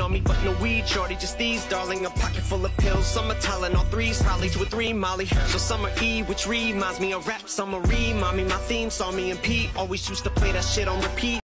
on me, but no weed, shorty, just these, darling. A pocket full of pills, some are Tylenol, 3 Hollies with 3 Molly. So summer E, which reminds me of rap. Summer remind me my theme, saw me and Pete always used to play that shit on repeat.